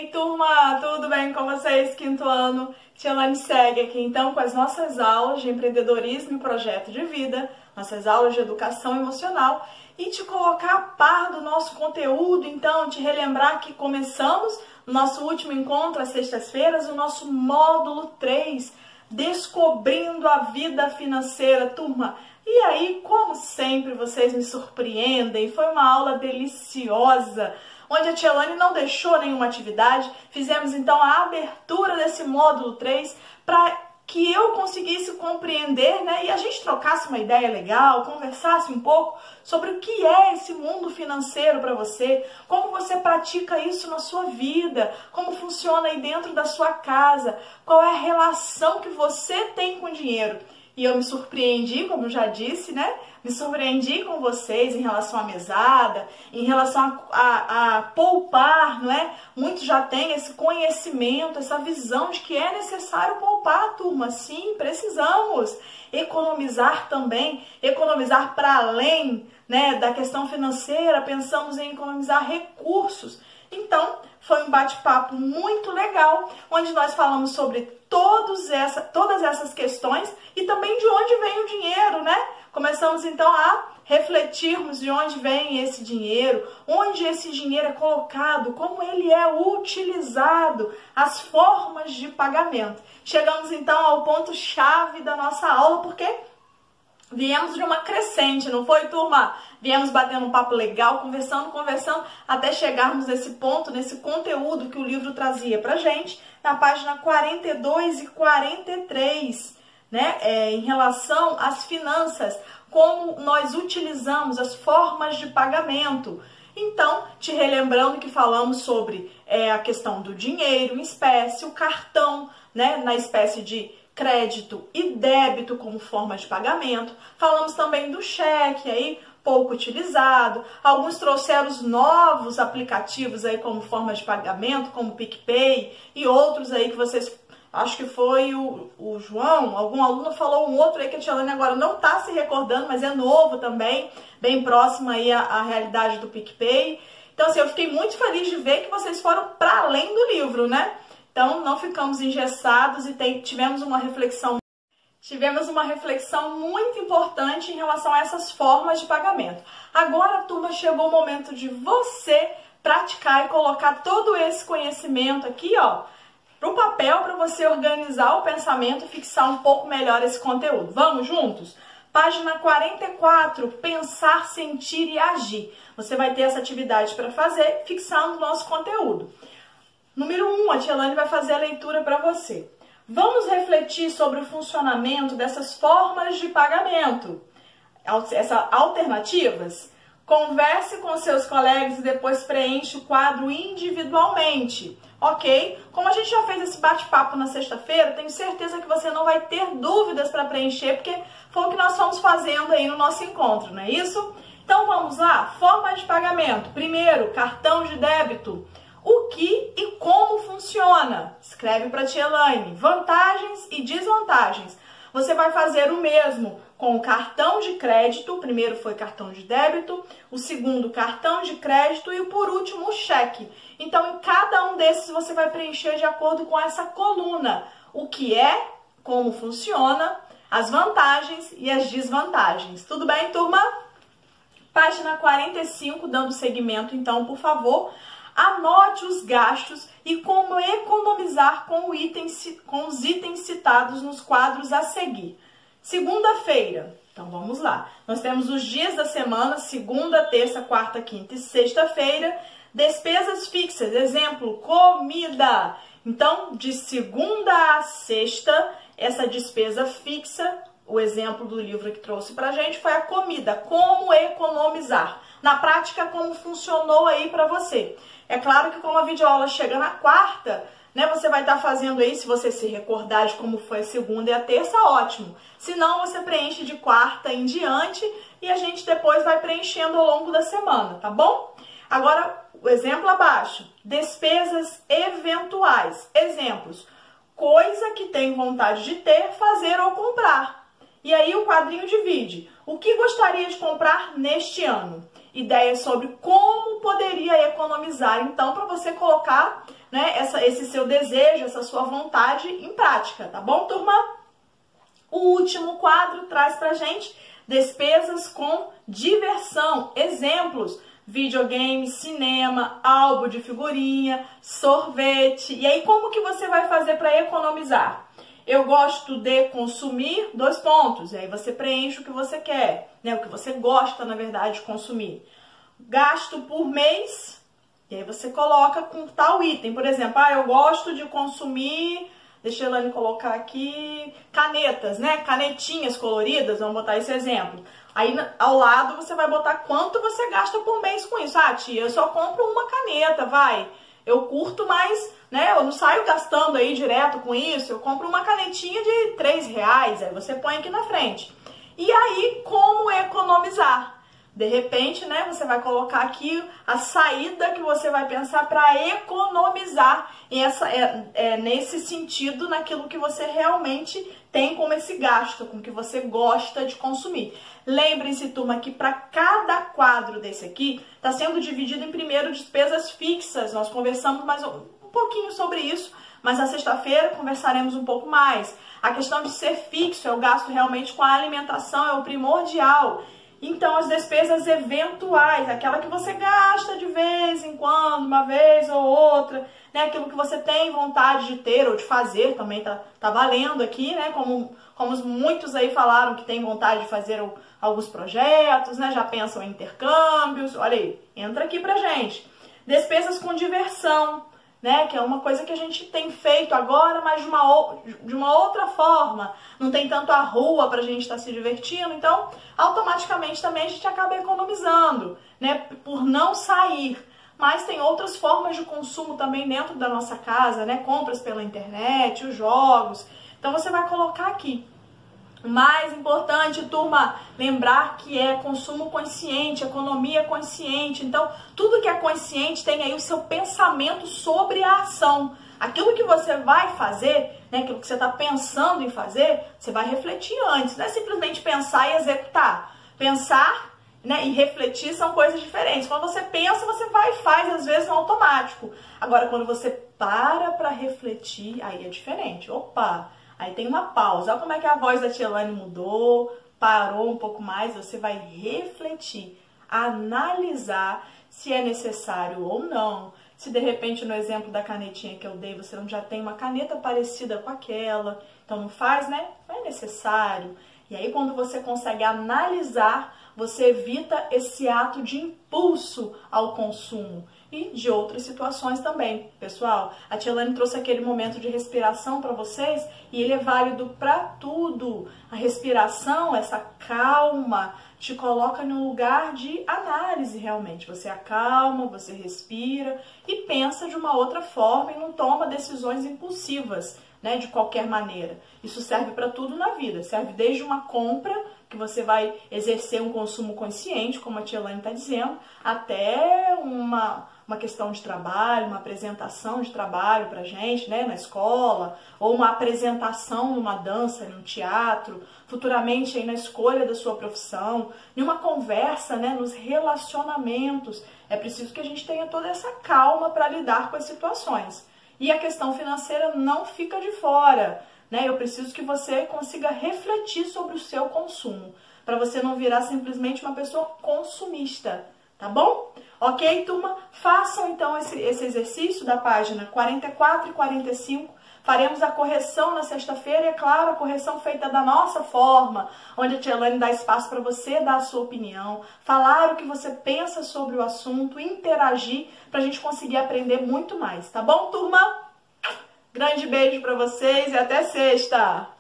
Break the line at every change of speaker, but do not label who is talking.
Ei, turma, tudo bem com vocês? Quinto ano, Tielane segue aqui então com as nossas aulas de empreendedorismo e projeto de vida, nossas aulas de educação emocional e te colocar a par do nosso conteúdo, então te relembrar que começamos no nosso último encontro às sextas-feiras, o nosso módulo 3, Descobrindo a Vida Financeira, turma. E aí, como sempre, vocês me surpreendem, foi uma aula deliciosa, onde a Tielane não deixou nenhuma atividade. Fizemos então a abertura desse módulo 3 para que eu conseguisse compreender, né, e a gente trocasse uma ideia legal, conversasse um pouco sobre o que é esse mundo financeiro para você, como você pratica isso na sua vida, como funciona aí dentro da sua casa, qual é a relação que você tem com o dinheiro. E eu me surpreendi, como eu já disse, né? Me surpreendi com vocês em relação à mesada, em relação a poupar, não é? Muitos já têm esse conhecimento, essa visão de que é necessário poupar, turma. Sim, precisamos economizar também, economizar para além, né, da questão financeira, pensamos em economizar recursos. Então, foi um bate-papo muito legal, onde nós falamos sobre todas essas questões e também de onde vem o dinheiro, né? Começamos então a refletirmos de onde vem esse dinheiro, onde esse dinheiro é colocado, como ele é utilizado, as formas de pagamento. Chegamos então ao ponto-chave da nossa aula, porque viemos de uma crescente, não foi, turma? Viemos batendo um papo legal, conversando, até chegarmos nesse ponto, nesse conteúdo que o livro trazia pra gente, na página 42 e 43, né? Em relação às finanças, como nós utilizamos as formas de pagamento. Então, te relembrando que falamos sobre a questão do dinheiro em espécie, o cartão, né, na espécie de crédito e débito como forma de pagamento. Falamos também do cheque, aí pouco utilizado. Alguns trouxeram os novos aplicativos aí como forma de pagamento, como o PicPay e outros aí que vocês, acho que foi o João, algum aluno falou um outro aí que a Tielane agora não está se recordando, mas é novo também, bem próximo aí à realidade do PicPay. Então assim, eu fiquei muito feliz de ver que vocês foram para além do livro, né? Então, não ficamos engessados e tivemos uma reflexão muito importante em relação a essas formas de pagamento. Agora, turma, chegou o momento de você praticar e colocar todo esse conhecimento aqui, ó, para o papel, para você organizar o pensamento e fixar um pouco melhor esse conteúdo. Vamos juntos? Página 44, pensar, sentir e agir. Você vai ter essa atividade para fazer, fixando o nosso conteúdo. Número 1, a Tielane vai fazer a leitura para você. Vamos refletir sobre o funcionamento dessas formas de pagamento, essas alternativas. Converse com seus colegas e depois preencha o quadro individualmente, ok? Como a gente já fez esse bate-papo na sexta-feira, tenho certeza que você não vai ter dúvidas para preencher, porque foi o que nós fomos fazendo aí no nosso encontro, não é isso? Então vamos lá, forma de pagamento. Primeiro, cartão de débito. O que e como funciona? Escreve para a Tielane. Vantagens e desvantagens. Você vai fazer o mesmo com o cartão de crédito. O primeiro foi cartão de débito, o segundo cartão de crédito e por último o cheque. Então, em cada um desses você vai preencher de acordo com essa coluna. O que é, como funciona, as vantagens e as desvantagens. Tudo bem, turma? Página 45, dando seguimento, então, por favor. Anote os gastos e como economizar com os itens citados nos quadros a seguir. Segunda-feira, então vamos lá. Nós temos os dias da semana, segunda, terça, quarta, quinta e sexta-feira. Despesas fixas, exemplo, comida. Então, de segunda a sexta, essa despesa fixa, o exemplo do livro que trouxe pra gente foi a comida. Como economizar. Na prática, como funcionou aí para você. É claro que como a videoaula chega na quarta, né, você vai estar fazendo aí, se você se recordar de como foi a segunda e a terça, ótimo. Se não, você preenche de quarta em diante e a gente depois vai preenchendo ao longo da semana, tá bom? Agora, o exemplo abaixo, despesas eventuais. Exemplos, coisa que tem vontade de ter, fazer ou comprar. E aí o quadrinho divide. O que gostaria de comprar neste ano? ideias sobre como poderia economizar, então, para você colocar, né, esse seu desejo, essa sua vontade em prática, tá bom, turma? O último quadro traz pra gente despesas com diversão, exemplos: videogame, cinema, álbum de figurinha, sorvete. E aí, como que você vai fazer para economizar? Eu gosto de consumir, 2 pontos. E aí você preenche o que você quer, né? O que você gosta, na verdade, de consumir. Gasto por mês, e aí você coloca com tal item. Por exemplo, eu gosto de consumir, deixa a Elaine colocar aqui, canetas, né? Canetinhas coloridas, vamos botar esse exemplo. Aí, ao lado, você vai botar quanto você gasta por mês com isso. Tia, eu só compro uma caneta, eu curto mais, né? Eu não saio gastando aí direto com isso. Eu compro uma canetinha de R$3, aí você põe aqui na frente. E aí, como economizar? De repente, né, você vai colocar aqui a saída que você vai pensar para economizar nesse sentido, naquilo que você realmente tem como esse gasto, com o que você gosta de consumir. Lembrem-se, turma, que para cada quadro desse aqui, está sendo dividido em primeiro despesas fixas. Nós conversamos mais um pouquinho sobre isso, mas na sexta-feira conversaremos um pouco mais. A questão de ser fixo, o gasto realmente com a alimentação, é o primordial. Então, as despesas eventuais, aquela que você gasta de vez em quando, uma vez ou outra, né? Aquilo que você tem vontade de ter ou de fazer, também tá valendo aqui, né? Como muitos aí falaram que tem vontade de fazer alguns projetos, né? Já pensam em intercâmbios, olha aí, entra aqui pra gente. Despesas com diversão, né? Que é uma coisa que a gente tem feito agora, mas de uma outra forma. Não tem tanto a rua pra gente estar se divertindo, então automaticamente também a gente acaba economizando, né? Por não sair. Mas tem outras formas de consumo também dentro da nossa casa, né? Compras pela internet, os jogos. Então você vai colocar aqui. O mais importante, turma, lembrar que é consumo consciente, economia consciente. Então, tudo que é consciente tem aí o seu pensamento sobre a ação. Aquilo que você vai fazer, né, aquilo que você está pensando em fazer, você vai refletir antes. Não é simplesmente pensar e executar. Pensar, né, e refletir são coisas diferentes. Quando você pensa, você vai e faz, às vezes, no automático. Agora, quando você para refletir, aí é diferente. Opa! Aí tem uma pausa. Olha como é que a voz da tia Elaine mudou, parou um pouco mais. Você vai refletir, analisar se é necessário ou não. Se de repente no exemplo da canetinha que eu dei, você não já tem uma caneta parecida com aquela, então não faz, né? Não é necessário. E aí quando você consegue analisar, você evita esse ato de impulso ao consumo. E de outras situações também, pessoal. A tia Elaine trouxe aquele momento de respiração para vocês e ele é válido para tudo. A respiração, essa calma, te coloca num lugar de análise realmente. Você acalma, você respira e pensa de uma outra forma e não toma decisões impulsivas, né, de qualquer maneira. Isso serve para tudo na vida. Serve desde uma compra, que você vai exercer um consumo consciente, como a tia Elaine está dizendo, até uma questão de trabalho, uma apresentação de trabalho pra gente, né, na escola, ou uma apresentação numa dança, num teatro, futuramente aí na escolha da sua profissão, em uma conversa, né, nos relacionamentos. É preciso que a gente tenha toda essa calma para lidar com as situações. E a questão financeira não fica de fora, né? Eu preciso que você consiga refletir sobre o seu consumo, para você não virar simplesmente uma pessoa consumista, tá bom? Ok, turma? Façam então esse exercício da página 44 e 45. Faremos a correção na sexta-feira e, é claro, a correção feita da nossa forma, onde a tia Elaine dá espaço para você dar a sua opinião, falar o que você pensa sobre o assunto, interagir, para a gente conseguir aprender muito mais, tá bom, turma? Grande beijo para vocês e até sexta!